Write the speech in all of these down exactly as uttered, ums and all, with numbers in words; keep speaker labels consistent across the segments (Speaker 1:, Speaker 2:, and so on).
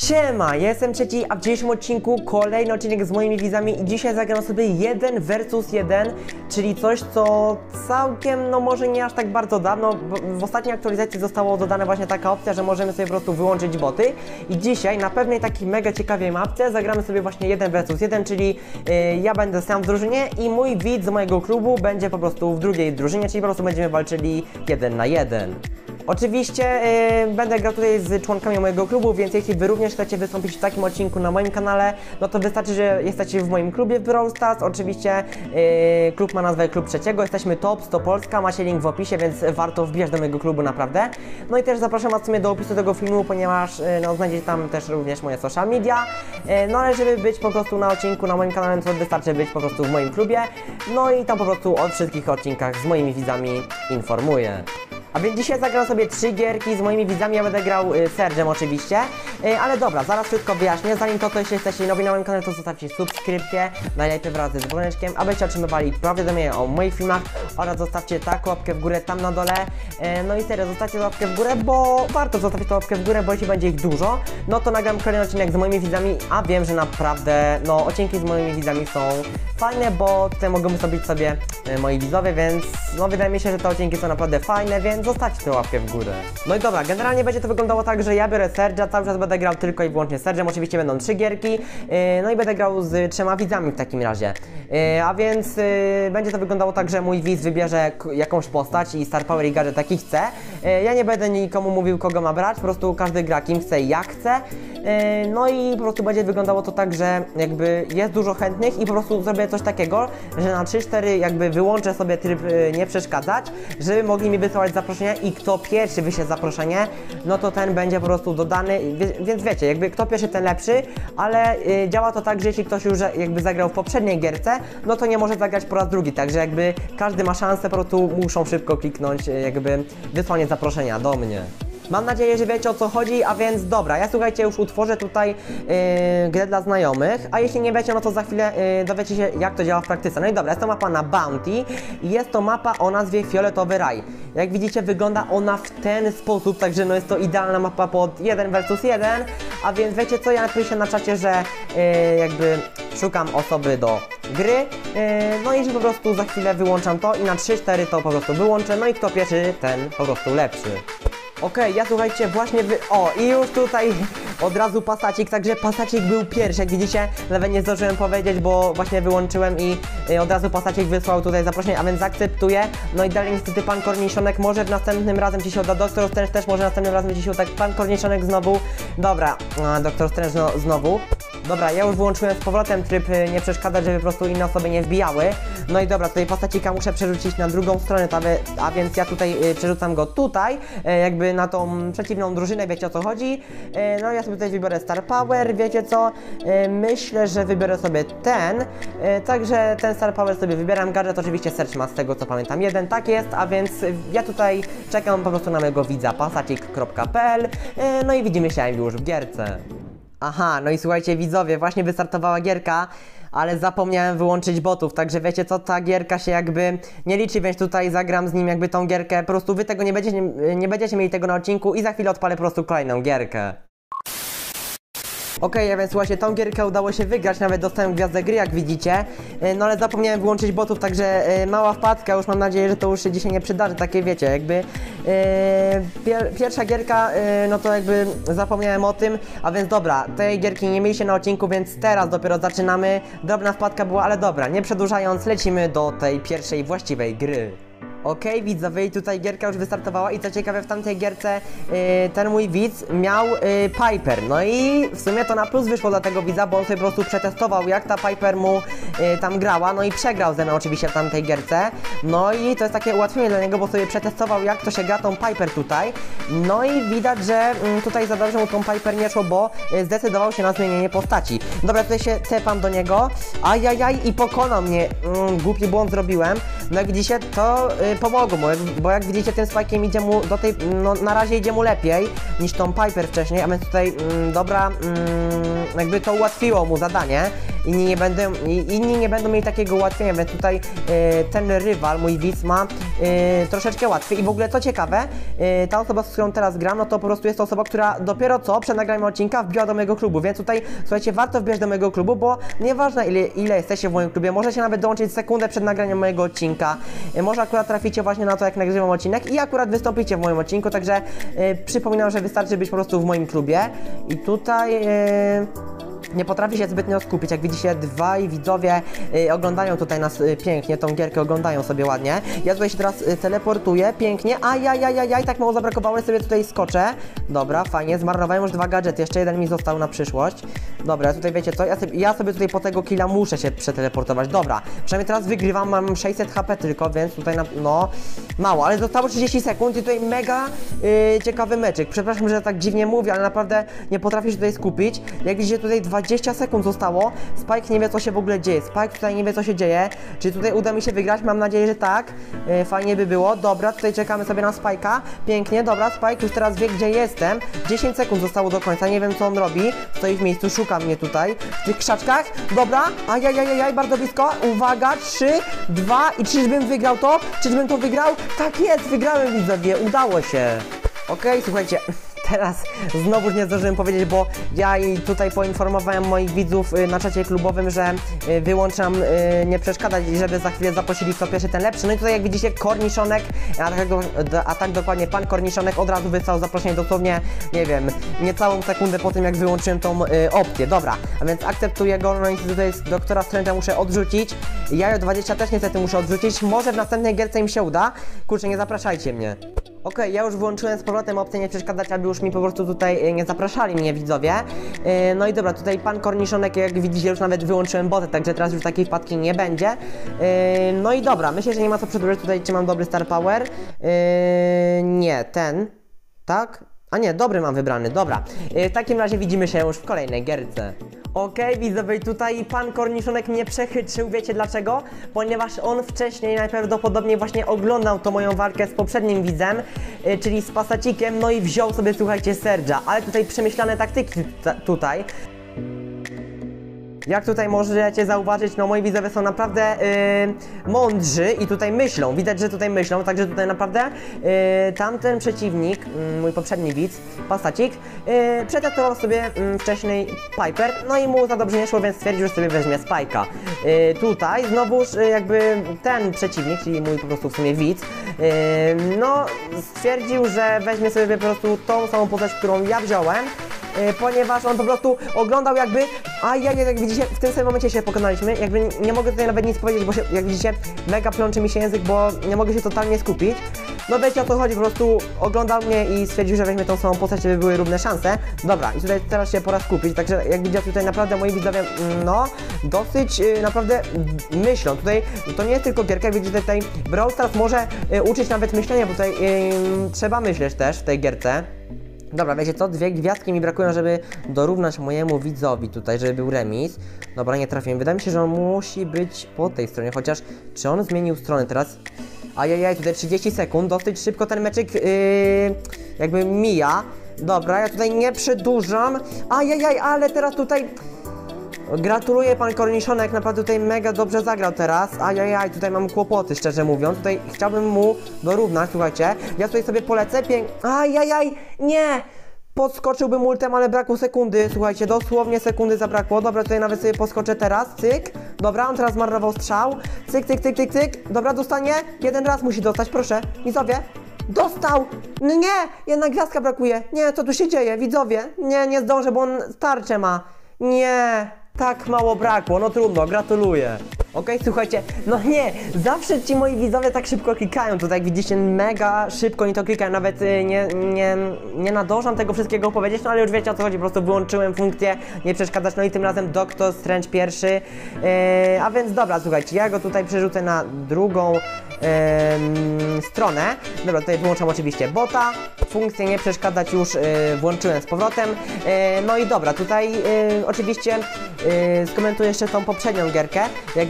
Speaker 1: Siema, ja jestem Trzeci, a w dzisiejszym odcinku kolejny odcinek z moimi widzami i dzisiaj zagram sobie jeden versus jeden, czyli coś, co całkiem, no może nie aż tak bardzo dawno, w ostatniej aktualizacji zostało dodane właśnie taka opcja, że możemy sobie po prostu wyłączyć boty i dzisiaj na pewnej takiej mega ciekawej mapce zagramy sobie właśnie jeden versus jeden, czyli yy, ja będę sam w drużynie i mój widz z mojego klubu będzie po prostu w drugiej drużynie, czyli po prostu będziemy walczyli jeden na jeden. Oczywiście yy, będę grał tutaj z członkami mojego klubu, więc jeśli wy również chcecie wystąpić w takim odcinku na moim kanale, no to wystarczy, że jesteście w moim klubie w Brawl Stars. Oczywiście yy, klub ma nazwę Klub Trzeciego, jesteśmy top sto Polska, macie link w opisie, więc warto wbijać do mojego klubu naprawdę. No i też zapraszam was w sumie do opisu tego filmu, ponieważ yy, no, znajdziecie tam też również moje social media. Yy, no ale żeby być po prostu na odcinku na moim kanale, to wystarczy być po prostu w moim klubie. No i tam po prostu o wszystkich odcinkach z moimi widzami informuję. A więc dzisiaj zagram sobie trzy gierki z moimi widzami, ja będę grał y, Sergem oczywiście, y, ale dobra, zaraz wszystko wyjaśnię. Zanim to, to jeśli jesteście nowi na moim kanale, to zostawcie subskrypcję, najlepiej wraz z dzwoneczkiem, abyście otrzymywali powiadomienia o moich filmach oraz zostawcie taką łapkę w górę tam na dole. Y, no i serio, zostawcie łapkę w górę, bo warto zostawić tą łapkę w górę, bo jeśli będzie ich dużo, no to nagram kolejny odcinek z moimi widzami, a wiem, że naprawdę, no odcinki z moimi widzami są fajne, bo tutaj mogą zrobić sobie y, moi widzowie, więc no wydaje mi się, że te odcinki są naprawdę fajne, więc zostawcie tę łapkę w górę. No i dobra, generalnie będzie to wyglądało tak, że ja biorę Serge'a, cały czas będę grał tylko i wyłącznie Serge'em, oczywiście będą trzy gierki, yy, no i będę grał z trzema widzami w takim razie. Yy, a więc yy, będzie to wyglądało tak, że mój widz wybierze jakąś postać i Star Power i gadżet taki chce. Yy, ja nie będę nikomu mówił, kogo ma brać, po prostu każdy gra kim chce i jak chce. Yy, no i po prostu będzie wyglądało to tak, że jakby jest dużo chętnych i po prostu zrobię coś takiego, że na trzy cztery jakby wyłączę sobie tryb yy, nie przeszkadzać, żeby mogli mi wysyłać zaproszenia i kto pierwszy wyśle zaproszenie, no to ten będzie po prostu dodany, więc wiecie, jakby kto pierwszy, ten lepszy, ale yy, działa to tak, że jeśli ktoś już jakby zagrał w poprzedniej gierce, no to nie może zagrać po raz drugi, także jakby każdy ma szansę, po prostu muszą szybko kliknąć yy, jakby wysłanie zaproszenia do mnie. Mam nadzieję, że wiecie, o co chodzi, a więc dobra, ja słuchajcie, już utworzę tutaj yy, grę dla znajomych, a jeśli nie wiecie, no to za chwilę yy, dowiecie się, jak to działa w praktyce. No i dobra, jest to mapa na Bounty i jest to mapa o nazwie Fioletowy Raj. Jak widzicie, wygląda ona w ten sposób, także no jest to idealna mapa pod jeden versus jeden, a więc wiecie co, ja napiszę na czacie, że yy, jakby szukam osoby do gry, yy, no i że po prostu za chwilę wyłączam to i na trzy cztery to po prostu wyłączę, no i kto pierwszy, ten po prostu lepszy. Okej, okay, ja słuchajcie, właśnie wy... O, i już tutaj od razu pasacik, także pasacik był pierwszy, jak widzicie, nawet nie zdążyłem powiedzieć, bo właśnie wyłączyłem i y, od razu pasacik wysłał tutaj zaproszenie, a więc zaakceptuję. No i dalej niestety pan Korniszonek może w następnym razem ci się uda, Doktor Strange też może następnym razem ci się uda, pan Korniszonek znowu. Dobra, a, Doktor Strange no, znowu. Dobra, ja już wyłączyłem z powrotem tryb y, nie przeszkadzać, żeby po prostu inne osoby nie wbijały. No i dobra, tutaj pasacika muszę przerzucić na drugą stronę, a, a więc ja tutaj y, przerzucam go tutaj, y, jakby na tą przeciwną drużynę, wiecie o co chodzi. Y, no ja sobie tutaj wybiorę Star Power, wiecie co, y, myślę, że wybiorę sobie ten, y, także ten Star Power sobie wybieram, gadżet oczywiście Search ma z tego co pamiętam jeden, tak jest, a więc y, ja tutaj czekam po prostu na mojego widza pasacik kropka p l, y, no i widzimy się już w gierce. Aha, no i słuchajcie widzowie, właśnie wystartowała gierka, ale zapomniałem wyłączyć botów, także wiecie co, ta gierka się jakby nie liczy, więc tutaj zagram z nim jakby tą gierkę, po prostu wy tego nie będziecie, nie będziecie mieli tego na odcinku i za chwilę odpalę po prostu kolejną gierkę. Okej, okay, a więc słuchajcie, tą gierkę udało się wygrać, nawet dostałem gwiazdę gry, jak widzicie. No ale zapomniałem wyłączyć botów, także yy, mała wpadka, już mam nadzieję, że to już się dzisiaj nie przydarzy, takie wiecie, jakby yy, pier pierwsza gierka, yy, no to jakby zapomniałem o tym, a więc dobra, tej gierki nie mieliście na odcinku, więc teraz dopiero zaczynamy. Drobna wpadka była, ale dobra, nie przedłużając, lecimy do tej pierwszej właściwej gry. Okej, okay, widzowie, i tutaj gierka już wystartowała i co ciekawe, w tamtej gierce yy, ten mój widz miał yy, Piper. No i w sumie to na plus wyszło dla tego widza, bo on sobie po prostu przetestował, jak ta Piper mu yy, tam grała, no i przegrał ze mną oczywiście w tamtej gierce. No i to jest takie ułatwienie dla niego, bo sobie przetestował, jak to się gra tą Piper tutaj. No i widać, że yy, tutaj za dobrze mu tą Piper nie szło, bo yy, zdecydował się na zmienienie postaci. Dobra, tutaj się tepam do niego, ajajaj, i pokonał mnie. Yy, głupi błąd zrobiłem. No jak widzicie, to yy, pomogło mu, bo jak widzicie, tym spajkiem idzie mu do tej, no na razie idzie mu lepiej niż tą Piper wcześniej, a więc tutaj, mm, dobra, mm, jakby to ułatwiło mu zadanie. inni nie będą, inni nie będą mieli takiego ułatwienia, więc tutaj e, ten rywal, mój widz ma e, troszeczkę łatwiej. I w ogóle co ciekawe, e, ta osoba, z którą teraz gram, no to po prostu jest to osoba, która dopiero co przed nagraniem odcinka wbiła do mojego klubu, więc tutaj, słuchajcie, warto wbijać do mojego klubu, bo nieważne ile, ile jesteście w moim klubie, możecie nawet dołączyć sekundę przed nagraniem mojego odcinka, e, może akurat traficie właśnie na to, jak nagrywam odcinek i akurat wystąpicie w moim odcinku, także e, przypominam, że wystarczy być po prostu w moim klubie. I tutaj e, nie potrafi się zbytnio skupić, jak widzicie, dwaj widzowie y, oglądają tutaj nas y, pięknie, tą gierkę oglądają sobie ładnie. Ja tutaj się teraz y, teleportuję, pięknie, ajajajajaj, tak mało zabrakowało, ale sobie tutaj skoczę. Dobra, fajnie, zmarnowałem już dwa gadżety, jeszcze jeden mi został na przyszłość. Dobra, tutaj wiecie co, ja sobie, ja sobie tutaj po tego killa muszę się przeteleportować, dobra. Przynajmniej teraz wygrywam, mam sześćset H P tylko, więc tutaj na, no, mało, ale zostało trzydzieści sekund i tutaj mega y, ciekawy meczyk. Przepraszam, że tak dziwnie mówię, ale naprawdę nie potrafię się tutaj skupić. Jak widzicie, tutaj dwadzieścia sekund zostało. Spike nie wie, co się w ogóle dzieje. Spike tutaj nie wie, co się dzieje. Czy tutaj uda mi się wygrać? Mam nadzieję, że tak. E, fajnie by było. Dobra, tutaj czekamy sobie na Spike'a. Pięknie, dobra, Spike już teraz wie, gdzie jestem. dziesięć sekund zostało do końca. Nie wiem, co on robi. Stoi w miejscu, szuka mnie tutaj. W tych krzaczkach. Dobra, ajajajajaj, bardzo blisko. Uwaga, trzy, dwa i czyżbym wygrał to? Czyżbym to wygrał? Tak jest, wygrałem, widzowie. Udało się. Okej, okay, słuchajcie. Teraz znowu nie zdążyłem powiedzieć, bo ja i tutaj poinformowałem moich widzów na czacie klubowym, że wyłączam nie przeszkadzać i żeby za chwilę zaprosili kto pierwszy, ten lepszy. No i tutaj jak widzicie Korniszonek, a tak, a tak dokładnie pan Korniszonek od razu wysłał zaproszenie dosłownie, nie wiem, niecałą sekundę po tym jak wyłączyłem tą y, opcję. Dobra, a więc akceptuję go, no i tutaj doktora Strange'a muszę odrzucić. Jajo dwadzieścia też niestety muszę odrzucić, może w następnej gierce im się uda. Kurczę, nie zapraszajcie mnie. Okej, okay, ja już włączyłem z powrotem opcję nie przeszkadzać, aby już mi po prostu tutaj nie zapraszali mnie widzowie. Yy, no i dobra, tutaj pan Korniszonek, jak widzicie, już nawet wyłączyłem botę, także teraz już takiej wpadki nie będzie. Yy, no i dobra, myślę, że nie ma co przedłużać tutaj, czy mam dobry star power. Yy, nie, ten, tak? A nie, dobry mam wybrany, dobra. Yy, w takim razie widzimy się już w kolejnej gierce. Okej, okay, widzowie, tutaj pan Korniszonek mnie przechytrzył, wiecie dlaczego? Ponieważ on wcześniej najprawdopodobniej właśnie oglądał tą moją walkę z poprzednim widzem, yy, czyli z Pasacikiem, no i wziął sobie, słuchajcie, Serge'a, ale tutaj przemyślane taktyki tutaj. Jak tutaj możecie zauważyć, no moi widzowie są naprawdę yy, mądrzy i tutaj myślą, widać, że tutaj myślą, także tutaj naprawdę yy, tamten przeciwnik, yy, mój poprzedni widz, Pasacik, yy, przetestował sobie yy, wcześniej Piper, no i mu za dobrze nie szło, więc stwierdził, że sobie weźmie Spike'a. Yy, tutaj znowuż yy, jakby ten przeciwnik, czyli mój po prostu w sumie widz, yy, no stwierdził, że weźmie sobie po prostu tą samą postać, którą ja wziąłem, Yy, ponieważ on po prostu oglądał jakby, a ja jak widzicie w tym samym momencie się pokonaliśmy, jakby nie mogę tutaj nawet nic powiedzieć, bo się, jak widzicie mega plączy mi się język, bo nie mogę się totalnie skupić. No wiecie o co chodzi, po prostu oglądał mnie i stwierdził, że weźmie tą samą postać, żeby były równe szanse. Dobra, i tutaj teraz się pora skupić, także jak widzicie tutaj naprawdę moi widzowie, no dosyć yy, naprawdę myślą. Tutaj to nie jest tylko gierka, jak widzicie tutaj Brawl Stars może yy, uczyć nawet myślenia, bo tutaj yy, trzeba myśleć też w tej gierce. Dobra, wiecie co? Dwie gwiazdki mi brakują, żeby dorównać mojemu widzowi tutaj, żeby był remis. Dobra, nie trafiłem. Wydaje mi się, że on musi być po tej stronie, chociaż czy on zmienił stronę teraz? Ajajaj, tutaj trzydzieści sekund, dosyć szybko ten meczyk yy, jakby mija. Dobra, ja tutaj nie przedłużam. Ajajaj, ale teraz tutaj... Gratuluję pan Korniszonek, naprawdę tutaj mega dobrze zagrał teraz. Ajajaj, tutaj mam kłopoty, szczerze mówiąc. Tutaj chciałbym mu dorównać, słuchajcie. Ja tutaj sobie polecę, pięk... Ajajaj, nie! Podskoczyłbym ultem, ale brakło sekundy, słuchajcie, dosłownie sekundy zabrakło. Dobra, tutaj nawet sobie podskoczę teraz, cyk. Dobra, on teraz marnował strzał. Cyk, cyk, cyk, cyk, cyk. Dobra, dostanie? Jeden raz musi dostać, proszę. Widzowie. Dostał! No nie! Jedna gwiazdka brakuje. Nie, co tu się dzieje, widzowie? Nie, nie zdążę, bo on tarczę ma. Nie! Tak mało brakło, no trudno, gratuluję. Okej, okay, słuchajcie, no nie, zawsze ci moi widzowie tak szybko klikają, tutaj jak widzicie mega szybko oni to klikają, nawet y, nie, nie, nie nadążam tego wszystkiego powiedzieć, no ale już wiecie o co chodzi, po prostu wyłączyłem funkcję nie przeszkadzać, no i tym razem doktor Strange pierwszy, yy, a więc dobra, słuchajcie, ja go tutaj przerzucę na drugą yy, stronę. Dobra, tutaj wyłączam oczywiście bota, funkcję nie przeszkadzać już yy, włączyłem z powrotem, yy, no i dobra, tutaj yy, oczywiście yy, skomentuję jeszcze tą poprzednią gierkę, jak widzicie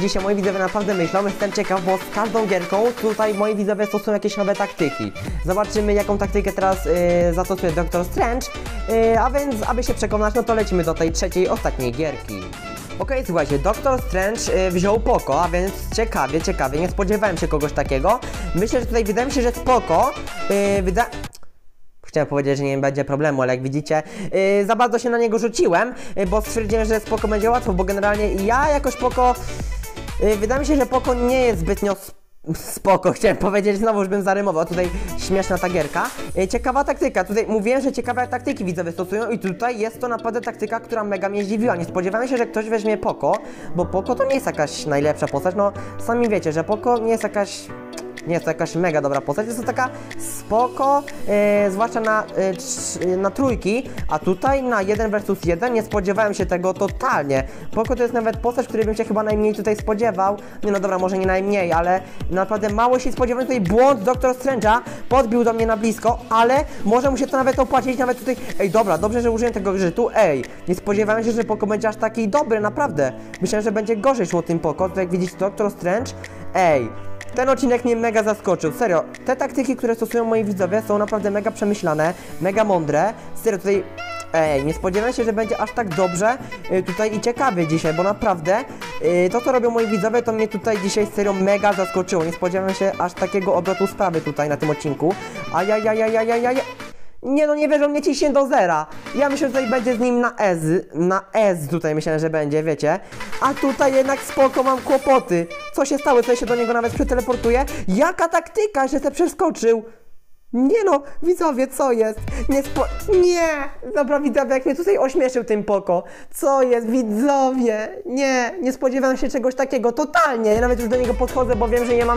Speaker 1: dzisiaj moi widzowie naprawdę myślą, jestem ciekaw, bo z każdą gierką tutaj moi widzowie stosują jakieś nowe taktyki. Zobaczymy, jaką taktykę teraz yy, zastosuje doktor Strange, yy, a więc aby się przekonać, no to lecimy do tej trzeciej, ostatniej gierki. Okej, okay, słuchajcie, doktor Strange y, wziął Poco, a więc ciekawie, ciekawie, nie spodziewałem się kogoś takiego. Myślę, że tutaj wydaje mi się, że spoko, y, wyda... Chciałem powiedzieć, że nie będzie problemu, ale jak widzicie, yy, za bardzo się na niego rzuciłem, yy, bo stwierdziłem, że spoko będzie łatwo, bo generalnie ja jakoś Poco, yy, wydaje mi się, że Poco nie jest zbytnio spoko, chciałem powiedzieć, znowu już bym zarymował, tutaj śmieszna ta gierka. Yy, ciekawa taktyka, tutaj mówiłem, że ciekawe taktyki widzowie stosują i tutaj jest to naprawdę taktyka, która mega mnie zdziwiła. Nie spodziewałem się, że ktoś weźmie Poco, bo Poco to nie jest jakaś najlepsza postać, no sami wiecie, że Poco nie jest jakaś... Nie jest to jakaś mega dobra postać, jest to taka spoko, e, zwłaszcza na, e, trz, na trójki, a tutaj na jeden versus jeden nie spodziewałem się tego totalnie. Poco to jest nawet postać, której bym się chyba najmniej tutaj spodziewał. Nie no dobra, może nie najmniej, ale naprawdę mało się spodziewałem. Tutaj błąd Doktor Strange'a, podbił do mnie na blisko, ale może mu się to nawet opłacić, nawet tutaj... Ej, dobra, dobrze, że użyłem tego grzytu, ej, nie spodziewałem się, że Poco będzie aż taki dobry, naprawdę. Myślałem, że będzie gorzej szło tym Poco, tutaj jak widzicie Doktor Strange, ej. Ten odcinek mnie mega zaskoczył, serio, te taktyki, które stosują moi widzowie są naprawdę mega przemyślane, mega mądre, serio tutaj, ej, nie spodziewałem się, że będzie aż tak dobrze y, tutaj i ciekawie dzisiaj, bo naprawdę y, to co robią moi widzowie to mnie tutaj dzisiaj serio mega zaskoczyło, nie spodziewałem się aż takiego obrotu sprawy tutaj na tym odcinku, ajajajajajajaj. Nie no, nie wierzą, mnie ciśnie do zera. Ja myślę, że tutaj będzie z nim na S, na S tutaj myślałem, że będzie, wiecie. A tutaj jednak spoko, mam kłopoty. Co się stało? Co się do niego nawet przeteleportuje? Jaka taktyka, że te przeskoczył? Nie no, widzowie, co jest? Nie spo... Nie! Dobra, widzowie, jak mnie tutaj ośmieszył tym Poco. Co jest, widzowie? Nie, nie spodziewałem się czegoś takiego, totalnie. Ja nawet już do niego podchodzę, bo wiem, że nie mam...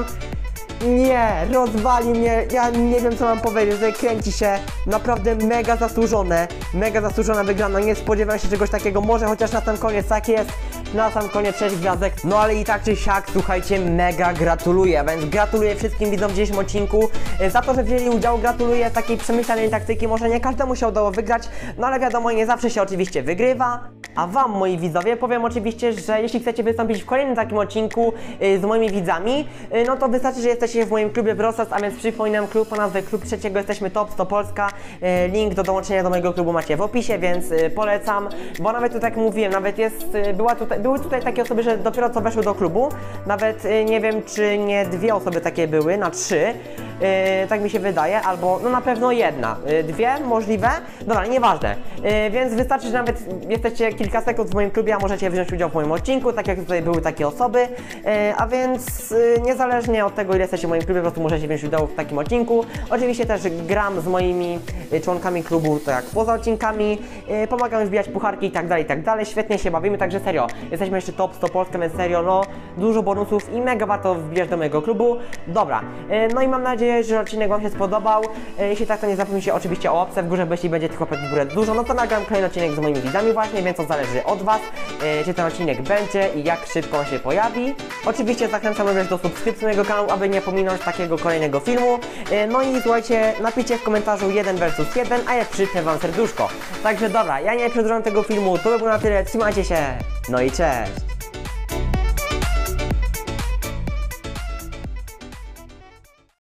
Speaker 1: Nie, rozwali mnie, ja nie wiem co mam powiedzieć, że kręci się, naprawdę mega zasłużone, mega zasłużona wygrana, nie spodziewałem się czegoś takiego, może chociaż na sam koniec tak jest, na sam koniec sześć gwiazdek, no ale i tak czy siak, słuchajcie, mega gratuluję, więc gratuluję wszystkim widzom w dzisiejszym odcinku, za to, że wzięli udział, gratuluję takiej przemyślanej taktyki, może nie każdemu się udało wygrać, no ale wiadomo, nie zawsze się oczywiście wygrywa, a wam, moi widzowie, powiem oczywiście, że jeśli chcecie wystąpić w kolejnym takim odcinku z moimi widzami, no to wystarczy, że jesteście w moim klubie Brawl Stars, a więc przypominam klub o nazwie Klub Trzeciego, jesteśmy Top sto Polska, link do dołączenia do mojego klubu macie w opisie, więc polecam, bo nawet tu tak mówiłem, nawet jest, była tutaj, były tutaj takie osoby, że dopiero co weszły do klubu, nawet nie wiem czy nie dwie osoby takie były, na trzy, Yy, tak mi się wydaje, albo no na pewno jedna, yy, dwie możliwe, dobra, nieważne, yy, więc wystarczy, że nawet jesteście kilka sekund w moim klubie, a możecie wziąć udział w moim odcinku, tak jak tutaj były takie osoby, yy, a więc yy, niezależnie od tego, ile jesteście w moim klubie, po prostu możecie wziąć udział w takim odcinku. Oczywiście też gram z moimi yy, członkami klubu, tak jak poza odcinkami, yy, pomagam wbijać pucharki i tak dalej, i tak dalej, świetnie się bawimy, także serio, jesteśmy jeszcze Top sto Polska, więc serio, no, dużo bonusów i mega warto wbijać do mojego klubu, dobra, yy, no i mam nadzieję, że odcinek wam się spodobał. Jeśli tak, to nie zapomnijcie oczywiście o łapce w górze, bo jeśli będzie tych łapek w górę dużo, no to nagram kolejny odcinek z moimi widzami właśnie, więc to zależy od was, czy ten odcinek będzie i jak szybko on się pojawi. Oczywiście zachęcam również do subskrypcji mojego kanału, aby nie pominąć takiego kolejnego filmu. No i słuchajcie, napiszcie w komentarzu jeden versus jeden, a ja przypnę wam serduszko. Także dobra, ja nie przedłużam tego filmu, to by było na tyle, trzymajcie się, no i cześć!